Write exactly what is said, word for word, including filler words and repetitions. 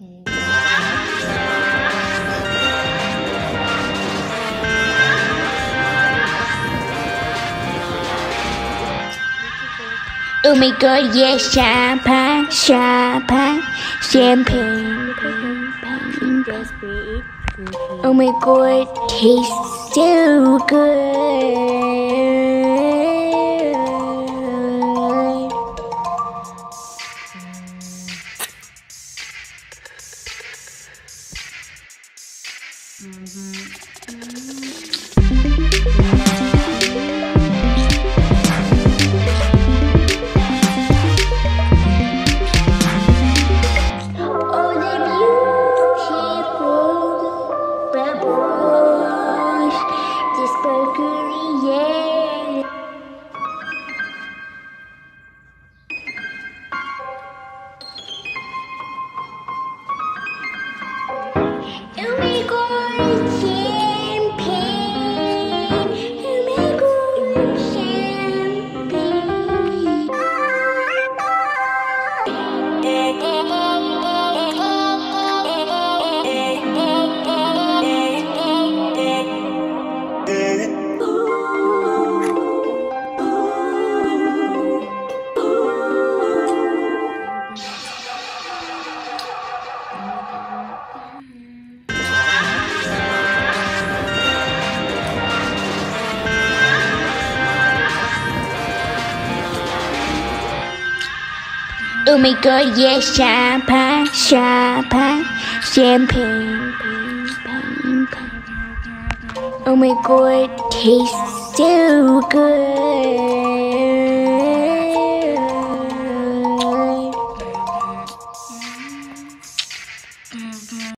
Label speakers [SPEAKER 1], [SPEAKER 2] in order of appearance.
[SPEAKER 1] Oh my god, yeah, champagne, champagne, champagne, champagne. Oh my god, tastes so good. All the beautiful bubbles, the sparkly, yeah. Oh my god, champagne. Oh my god, oh my god, yeah, champagne, champagne, champagne. Oh my god, tastes so good.